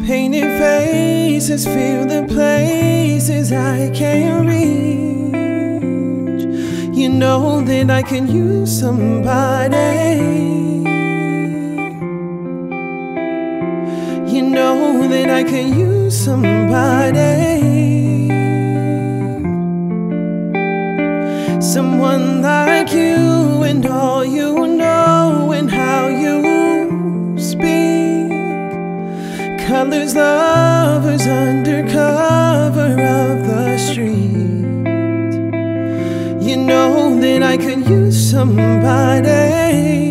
Painted faces fill the places I can't reach. You know that I can use somebody. You know that I can use somebody. Someone like you, and all you know, and how you speak. Colors, lovers, under cover of the street. You know that I could use somebody.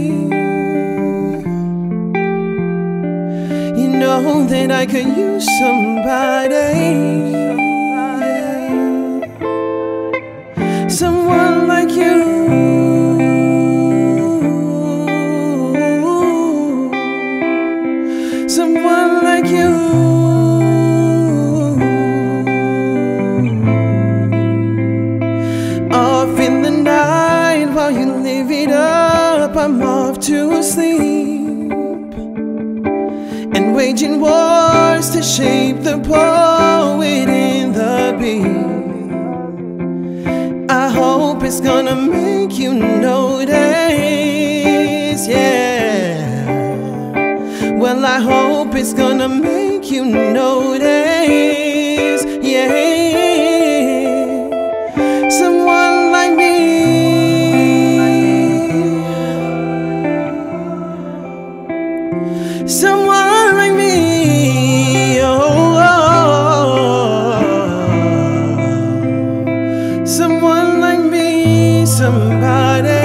You know that I could use somebody. Someone like you. Someone like you. Off in the night while you live it up, I'm off to sleep, and waging wars to shape the poet in the beat. I hope it's gonna make you notice, yeah. Well, I hope it's gonna make you notice, yeah. Someone like me. Someone like me, oh, oh, oh. Someone like me, somebody.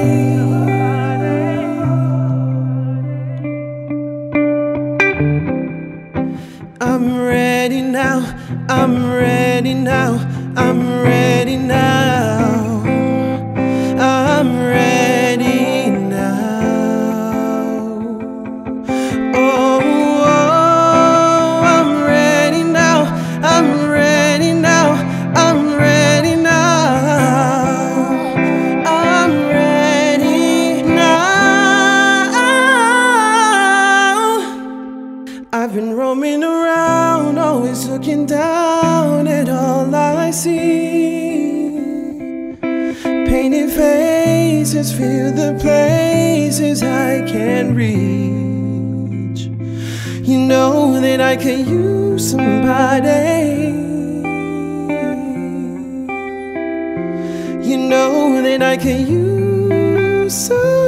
I'm ready now, I'm ready now, I'm ready now, I'm ready now. Oh, oh, I'm ready now, I'm ready now, I'm ready now, I'm ready now. I've been roaming around, always looking down at all I see. Painted faces fill the places I can't reach. You know that I can use somebody. You know that I can use somebody.